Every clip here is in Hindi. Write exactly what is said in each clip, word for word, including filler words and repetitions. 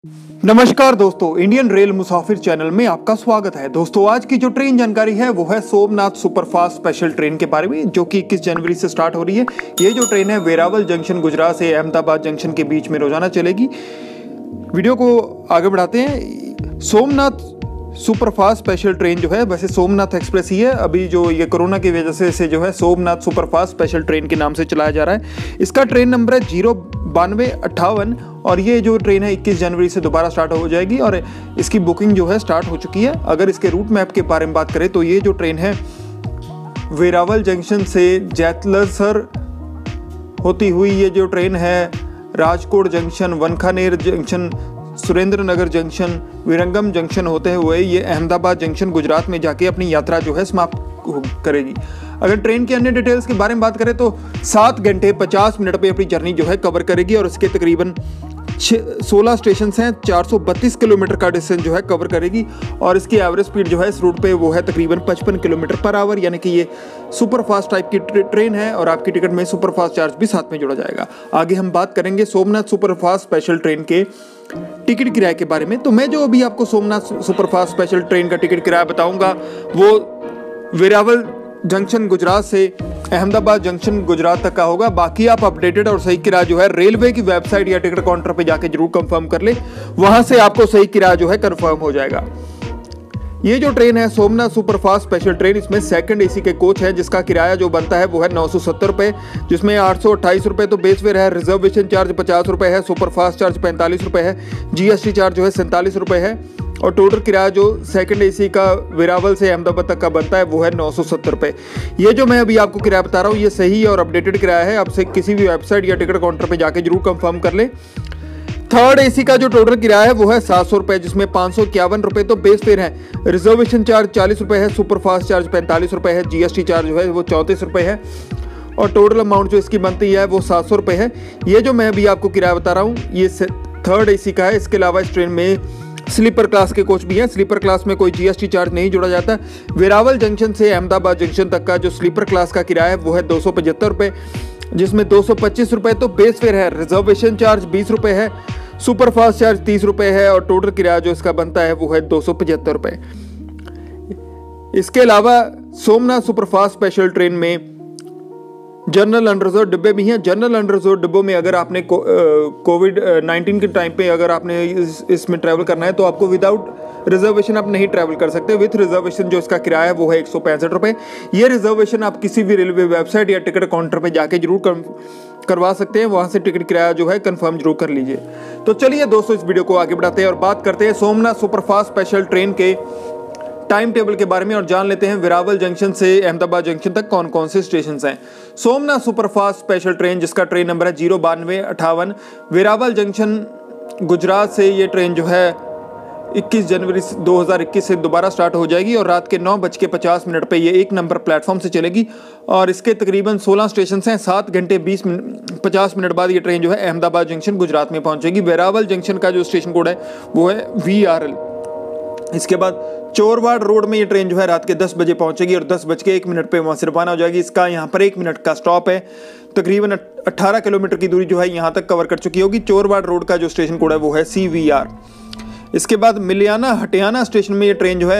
नमस्कार दोस्तों, इंडियन रेल मुसाफिर चैनल में आपका स्वागत है। दोस्तों, आज की जो ट्रेन जानकारी है वो है सोमनाथ सुपरफास्ट स्पेशल ट्रेन के बारे में, जो कि इक्कीस जनवरी से स्टार्ट हो रही है। ये जो ट्रेन है वेरावल जंक्शन गुजरात से अहमदाबाद जंक्शन के बीच में रोजाना चलेगी। वीडियो को आगे बढ़ाते हैं। सोमनाथ सुपरफास्ट स्पेशल ट्रेन जो है, वैसे सोमनाथ एक्सप्रेस ही है, अभी जो ये कोरोना की वजह से से जो है सोमनाथ सुपरफास्ट स्पेशल ट्रेन के नाम से चलाया जा रहा है। इसका ट्रेन नंबर है जीरो बानवे अट्ठावन और ये जो ट्रेन है इक्कीस जनवरी से दोबारा स्टार्ट हो जाएगी और इसकी बुकिंग जो है स्टार्ट हो चुकी है। अगर इसके रूट मैप के बारे में बात करें तो ये जो ट्रेन है वेरावल जंक्शन से जैतलसर होती हुई ये जो ट्रेन है Rajkot junction, Wankaner junction, Surendranagar junction, Viramgam junction होते हुए ये अहमदाबाद जंक्शन गुजरात में जाके अपनी यात्रा जो है समाप्त करेगी। अगर ट्रेन की अन्य डिटेल्स के बारे में बात करें तो सात घंटे पचास मिनट पे अपनी जर्नी जो है कवर करेगी और इसके तकरीबन सोलह स्टेशन हैं, चार सौ बत्तीस किलोमीटर का डिस्टेंस जो है कवर करेगी और इसकी एवरेज स्पीड जो है इस रूट पे वो है तकरीबन पचपन किलोमीटर पर आवर, यानी कि ये सुपर फास्ट टाइप की ट्रेन है और आपकी टिकट में सुपर फास्ट चार्ज भी साथ में जोड़ा जाएगा। आगे हम बात करेंगे Somnath super fast special train के टिकट किराए के बारे में। तो मैं जो अभी आपको सोमनाथ सुपरफास्ट स्पेशल ट्रेन का टिकट किराया बताऊंगा वो वेरावल जंक्शन गुजरात से अहमदाबाद जंक्शन गुजरात तक का होगा। बाकी आप अपडेटेड और सही किराया जो है रेलवे की वेबसाइट या टिकट काउंटर पे जाके जरूर कंफर्म कर ले, वहां से आपको सही किराया जो है कंफर्म हो जाएगा। ये जो ट्रेन है सोमनाथ सुपरफास्ट स्पेशल ट्रेन, इसमें सेकंड एसी के कोच है जिसका किराया जो बनता है वो है नौ सौ सत्तर रुपए, जिसमें आठ सौ अट्ठाईस रुपए तो बेस फेयर है, रिजर्वेशन चार्ज पचास रुपए है, सुपरफास्ट चार्ज पैंतालीस रुपए है, जीएसटी चार्ज जो है सैंतालीस रुपए है और टोटल किराया जो सेकंड एसी का वेरावल से अहमदाबाद तक का बनता है वो है नौ सौ सत्तर रुपए। ये जो मैं अभी आपको किराया बता रहा हूँ ये सही और अपडेटेड किराया है, आपसे किसी भी वेबसाइट या टिकट काउंटर पे जाके जरूर कंफर्म कर ले। थर्ड एसी का जो टोटल किराया है वो है सात सौ रुपए, जिसमें पाँच सौ इक्यावन रुपए तो बेस फेयर है, रिजर्वेशन चार्ज चालीस रुपए है, सुपरफास्ट चार्ज पैंतालीस रुपए है, जीएसटी चार्ज जो है वो चौंतीस रुपए है और टोटल अमाउंट जो इसकी बनती है वो सात सौ रुपए है। ये जो मैं अभी आपको किराया बता रहा हूँ ये थर्ड एसी का है। इसके अलावा इस ट्रेन में स्लीपर क्लास के कोच भी हैं। स्लीपर क्लास में कोई जीएसटी चार्ज नहीं जोड़ा जाता। वेरावल जंक्शन से अहमदाबाद जंक्शन तक का जो स्लीपर क्लास का किराया है वो है दो सौ पचहत्तर रुपये, जिसमें दो सौ पच्चीस रुपये तो बेस फेयर है, रिजर्वेशन चार्ज बीस रुपये है, सुपरफास्ट चार्ज तीस रुपये है और टोटल किराया जो इसका बनता है वो है दो सौ पचहत्तर रुपये। इसके अलावा सोमनाथ सुपरफास्ट स्पेशल ट्रेन में जनरल अनरिजर्व डिब्बे भी हैं। जनरल अनरिजर्व डिब्बों में अगर आपने को, कोविड नाइन्टीन के टाइम पे अगर आपने इस, इसमें ट्रैवल करना है तो आपको विदाउट रिजर्वेशन आप नहीं ट्रैवल कर सकते। विथ रिजर्वेशन जो इसका किराया है वो है एक सौ पैंसठ रुपये। ये रिजर्वेशन आप किसी भी रेलवे वेबसाइट या टिकट काउंटर पे जाके जरूर कर, करवा सकते हैं, वहाँ से टिकट किराया जो है कन्फर्म जरूर कर लीजिए। तो चलिए दोस्तों, इस वीडियो को आगे बढ़ाते हैं और बात करते हैं सोमनाथ सुपरफास्ट स्पेशल ट्रेन के टाइम टेबल के बारे में और जान लेते हैं वेरावल जंक्शन से अहमदाबाद जंक्शन तक कौन कौन से स्टेशन हैं। सोमनाथ सुपरफास्ट स्पेशल ट्रेन जिसका ट्रेन नंबर है जीरो बानवे अट्ठावन, वेरावल जंक्शन गुजरात से ये ट्रेन जो है इक्कीस जनवरी दो हज़ार इक्कीस से दोबारा स्टार्ट हो जाएगी और रात के नौ बज के पचास मिनट पर ये एक नंबर प्लेटफॉर्म से चलेगी और इसके तकरीबन सोलह स्टेशन हैं। सात घंटे बीस मिनट पचास मिनट बाद ये ट्रेन जो है अहमदाबाद जंक्शन गुजरात में पहुंचेगी। वेरावल जंक्शन का जो स्टेशन कोड है वो है वी आर एल। इसके बाद चोरवाड़ रोड में ये ट्रेन जो है रात के दस बजे पहुंचेगी और दस बज के एक मिनट पे वहाँ से रवाना हो जाएगी। इसका यहाँ पर एक मिनट का स्टॉप है। तकरीबन अट्ठारह किलोमीटर की दूरी जो है यहाँ तक कवर कर चुकी होगी। चोरवाड़ रोड का जो स्टेशन कोड है वो है सी वी आर। इसके बाद मिलियाना हटियाना स्टेशन में ये ट्रेन जो है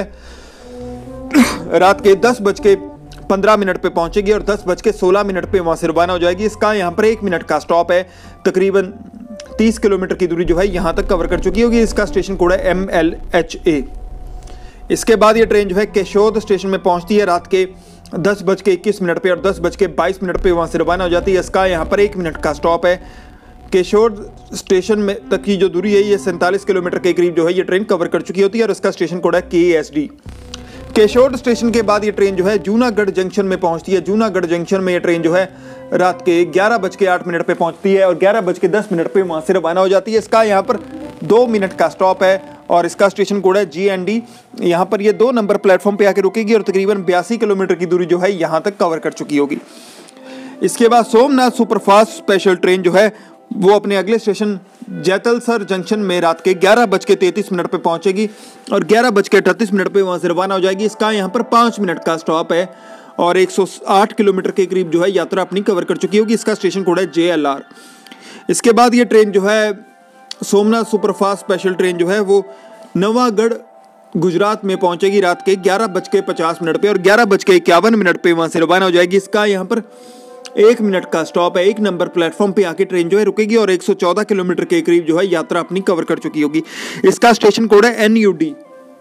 रात के दस बज के पंद्रह मिनट पे पहुंचेगी और दस बज के सोलह मिनट पे वहाँ से रवाना हो जाएगी। इसका यहाँ पर एक मिनट का स्टॉप है। तकरीबन तीस किलोमीटर की दूरी जो है यहाँ तक कवर कर चुकी होगी। इसका स्टेशन कोड है एम एल एच ए। इसके बाद ये ट्रेन जो है केशोद स्टेशन में पहुंचती है रात के दस बज के इक्कीस मिनट पे और दस बज के बाईस मिनट पे वहाँ से रवाना हो जाती है। इसका यहाँ पर एक मिनट का स्टॉप है। केशोद स्टेशन में तक की जो दूरी है ये सैंतालीस किलोमीटर के करीब जो है ये ट्रेन कवर कर चुकी होती है और इसका स्टेशन कोड है के एस डी। केशोद स्टेशन के बाद ये ट्रेन जो है जूनागढ़ जंक्शन में पहुंचती है। जूनागढ़ जंक्शन में ये ट्रेन जो है रात के ग्यारह बज के आठ मिनट पे पहुंचती है और ग्यारह बज के दस मिनट पे वहाँ से रवाना हो जाती है। इसका यहाँ पर दो मिनट का स्टॉप है और इसका स्टेशन कोड है जी एन डी। यहाँ पर ये दो नंबर प्लेटफॉर्म पे आके रुकेगी और तकरीबन बयासी किलोमीटर की दूरी जो है यहाँ तक कवर कर चुकी होगी। इसके बाद सोमनाथ सुपरफास्ट स्पेशल ट्रेन जो है वो अपने अगले स्टेशन जैतलसर जंक्शन में रात के ग्यारह बज के तैंतीस मिनट पे पहुंचेगी और ग्यारह बज के अड़तीस मिनट पे वहाँ से रवाना हो जाएगी। इसका यहाँ पर पाँच मिनट का स्टॉप है और एक सौ आठ किलोमीटर के करीब जो है यात्रा अपनी कवर कर चुकी होगी। इसका स्टेशन कोड है जे एल आर। इसके बाद ये ट्रेन जो है सोमनाथ सुपरफास्ट स्पेशल ट्रेन जो है वो नवागढ़ गुजरात में पहुंचेगी रात के ग्यारह बज के पचास मिनट पे और ग्यारह बज के इक्यावन मिनट पे वहां से रवाना हो जाएगी। इसका यहाँ पर एक मिनट का स्टॉप है। एक नंबर प्लेटफॉर्म पे आके ट्रेन जो है रुकेगी और एक सौ चौदह किलोमीटर के करीब जो है यात्रा अपनी कवर कर चुकी होगी। इसका स्टेशन कोड है एन यू डी।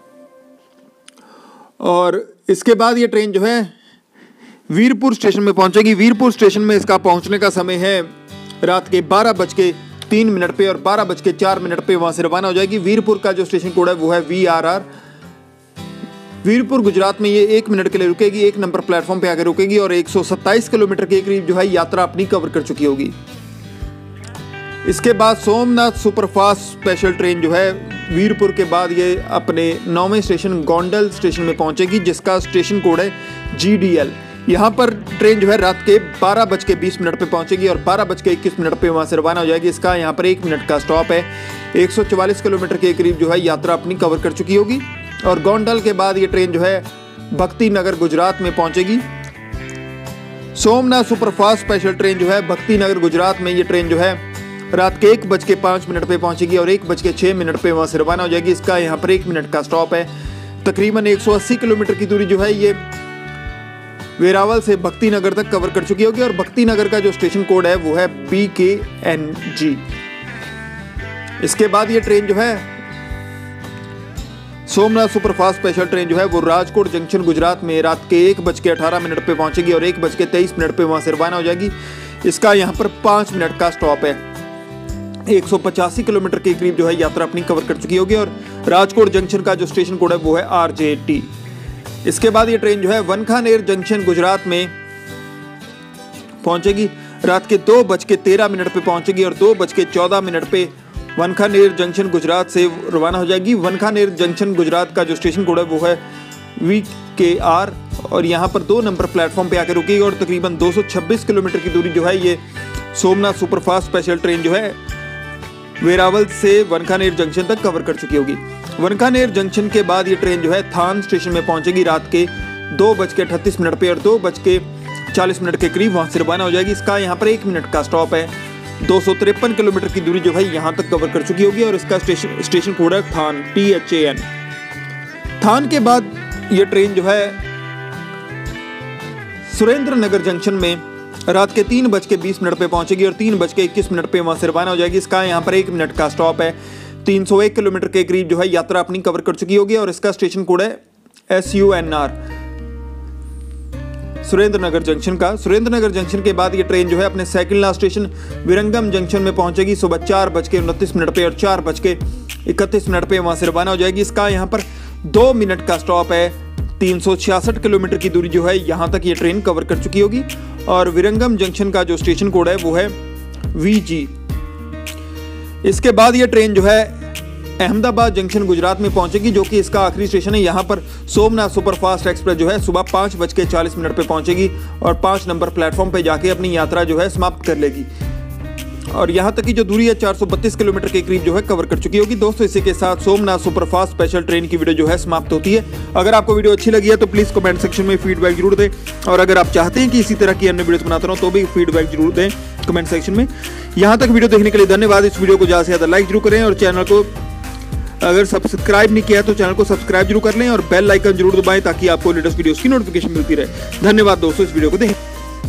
और इसके बाद ये ट्रेन जो है वीरपुर स्टेशन में पहुंचेगी। वीरपुर स्टेशन में इसका पहुंचने का समय है रात के बारह बज के तीन मिनट पे और बारह बज के चार मिनट पे वहां से रवाना हो जाएगी। वीरपुर का जो स्टेशन कोड है वो है V R R. Virpur Gujarat में ये एक मिनट के लिए रुकेगी, एक नंबर प्लेटफॉर्म पे आकर रुकेगी और एक सौ सत्ताईस किलोमीटर के करीब जो है यात्रा अपनी कवर कर चुकी होगी। इसके बाद सोमनाथ सुपरफास्ट स्पेशल ट्रेन जो है वीरपुर के बाद ये अपने नौवें स्टेशन गोंडल स्टेशन में पहुंचेगी, जिसका स्टेशन कोड है जी डी एल। यहाँ पर ट्रेन जो है रात के बारह बज के बीस मिनट पे पहुंचेगी और बारह बज के इक्कीस मिनट पे वहां से रवाना हो जाएगी। इसका यहाँ पर एक मिनट का स्टॉप है। एक सौ चवालीस किलोमीटर के करीब जो है यात्रा अपनी कवर कर चुकी होगी। और गोंडल के बाद ये ट्रेन जो है भक्ति नगर गुजरात में पहुंचेगी। सोमनाथ सुपरफास्ट स्पेशल ट्रेन जो है भक्ति नगर गुजरात में ये ट्रेन जो है रात के एक बज के पाँच मिनट पे पहुंचेगी और एक बज के छः मिनट पे वहां से रवाना हो जाएगी। इसका यहाँ पर एक मिनट का स्टॉप है। तकरीबन एक सौ अस्सी किलोमीटर की दूरी जो है ये वेरावल से भक्ति नगर तक कवर कर चुकी होगी और भक्ति नगर का जो स्टेशन कोड है वो है बी के एन जी। इसके बाद ये ट्रेन जो है सोमनाथ सुपरफास्ट स्पेशल ट्रेन जो है वो राजकोट जंक्शन गुजरात में रात के एक बज के अठारह मिनट पे पहुंचेगी और एक बज के तेईस मिनट पे वहां से रवाना हो जाएगी। इसका यहाँ पर पाँच मिनट का स्टॉप है। एक सौ पचासी किलोमीटर के करीब जो है यात्रा अपनी कवर कर चुकी होगी और राजकोट जंक्शन का जो स्टेशन कोड है वो है आर जे टी। इसके बाद ये ट्रेन जो है वनखानेर जंक्शन गुजरात में पहुंचेगी। रात के दो बज के तेरह मिनट पे पहुंचेगी और दो बज के चौदह मिनट पे वनखानेर जंक्शन गुजरात से रवाना हो जाएगी। वनखानेर जंक्शन गुजरात का जो स्टेशन कोड है वो है वी के आर और यहाँ पर दो नंबर प्लेटफॉर्म पे आकर रुकेगी और तकरीबन दो सौ छब्बीस किलोमीटर की दूरी जो है ये सोमनाथ सुपरफास्ट स्पेशल ट्रेन जो है वेरावल से वनखानेर जंक्शन तक कवर कर चुकी होगी। वनखानेर जंक्शन के बाद ये ट्रेन जो है थान स्टेशन में पहुंचेगी रात के दो बज के अठतीस मिनट पे और दो बज के चालीस मिनट के करीब वहां से रवाना हो जाएगी। इसका यहाँ पर एक मिनट का स्टॉप है। दो सौ तिरपन किलोमीटर की दूरी जो है यहाँ तक कवर कर चुकी होगी और इसका स्टेशन स्टेशन कोड है Than T H A N. Than के बाद ये ट्रेन जो है सुरेंद्र नगर जंक्शन में रात के तीन बज के बीस मिनट पे पहुंचेगी और तीन बज के इक्कीस मिनट पे वहां से रवाना हो जाएगी। इसका यहाँ पर एक मिनट का स्टॉप है। तीन सौ एक किलोमीटर के करीब जो है यात्रा अपनी कवर कर चुकी होगी और इसका स्टेशन कोड है S U N R Surendranagar junction का। सुरेंद्र नगर जंक्शन के बाद ये ट्रेन जो है अपने second last station Viramgam junction में पहुंचेगी सुबह चार बज के उनतीस मिनट पे और चार बज के इकतीस मिनट पे वहां से रवाना हो जाएगी। इसका यहाँ पर दो मिनट का स्टॉप है। तीन सौ छियासठ किलोमीटर की दूरी जो है यहाँ तक ये ट्रेन कवर कर चुकी होगी और विरंगम जंक्शन का जो स्टेशन कोड है वो है वी जी। इसके बाद ये ट्रेन जो है अहमदाबाद जंक्शन गुजरात में पहुंचेगी, जो कि इसका आखिरी स्टेशन है। यहाँ पर सोमनाथ सुपरफास्ट एक्सप्रेस जो है सुबह पाँच बज के चालीस मिनट पे पहुंचेगी और पाँच नंबर प्लेटफॉर्म पे जाके अपनी यात्रा जो है समाप्त कर लेगी और यहाँ तक की जो दूरी है चार सौ बत्तीस किलोमीटर के करीब जो है कवर कर चुकी होगी। दोस्तों इसी के साथ सोमनाथ सुपरफास्ट स्पेशल ट्रेन की वीडियो जो है समाप्त होती है। अगर आपको वीडियो अच्छी लगी है तो प्लीज़ कमेंट सेक्शन में फीडबैक जरूर दें और अगर आप चाहते हैं कि इसी तरह की अन्य वीडियोस बनाता रहूं तो भी फीडबैक जरूर दें कमेंट सेक्शन में। यहाँ तक वीडियो देखने के लिए धन्यवाद। इस वीडियो को ज़्यादा से ज़्यादा लाइक जरूर करें और चैनल को अगर सब्सक्राइब नहीं किया है तो चैनल को सब्सक्राइब जरूर कर लें और बेल आइकन जरूर दबाएं ताकि आपको लेटेस्ट वीडियोस की नोटिफिकेशन मिलती रहे। धन्यवाद दोस्तों, इस वीडियो को देखें।